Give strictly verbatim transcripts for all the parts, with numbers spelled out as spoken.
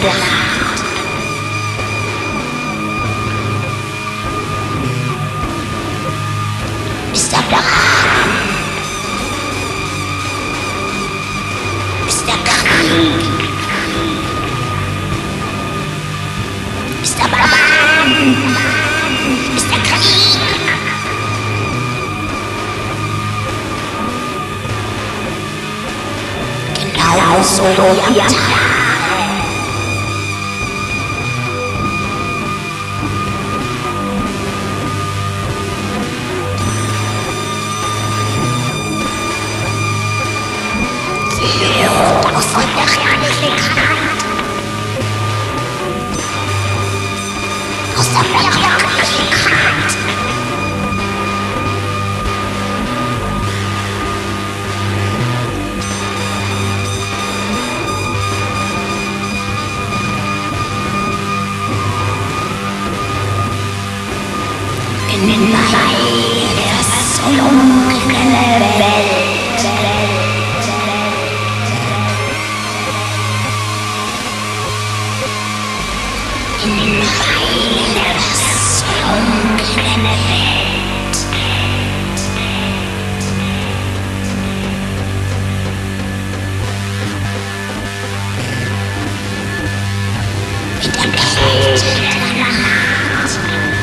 gemacht. Bist du bereit? Ist der Krieg? Ist der Mann? Ist der Krieg? Genau so wie am Tag. Aus der Realität, aus der Realität. In meine versunkene Welt. In meine versunkene Welt. Mit der Kälte der Nacht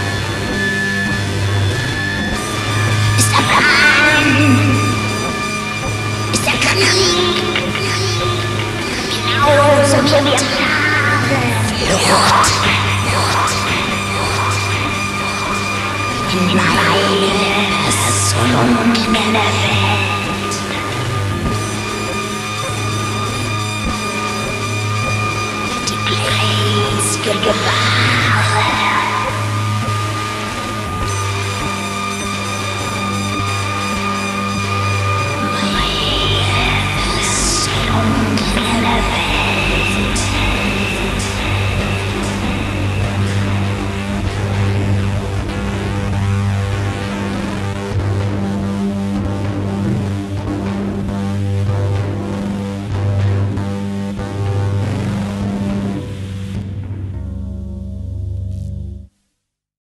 ist der Plan, ist der Krieg, genauso wie wir Flucht. In meine versunkene Welt. Die eisige Gewahre.